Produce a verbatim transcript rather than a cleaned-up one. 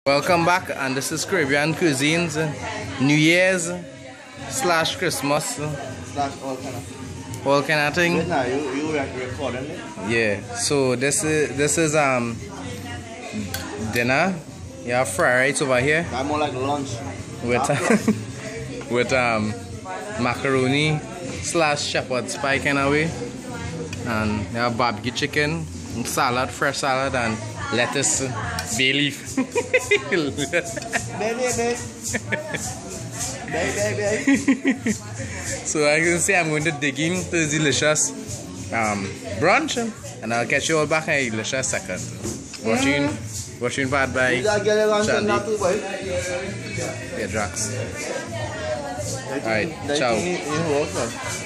Welcome back, and this is Caribbean Cuisines, New Year's slash Christmas slash all kind of all kind of thing. Now you you recording it? Yeah. So this is this is um dinner. You have fried rice over here. I'm more like lunch. With with um macaroni slash shepherd's pie kind of way, and you have barbecue chicken, and salad, fresh salad, and lettuce, bay leaf. Baby, baby. Baby, baby. So I can say I'm going to dig into this delicious um, brunch, and I'll catch you all back in a delicious second. Watching, watching Bad by Charlie. Yeah, Drax. Alright, ciao.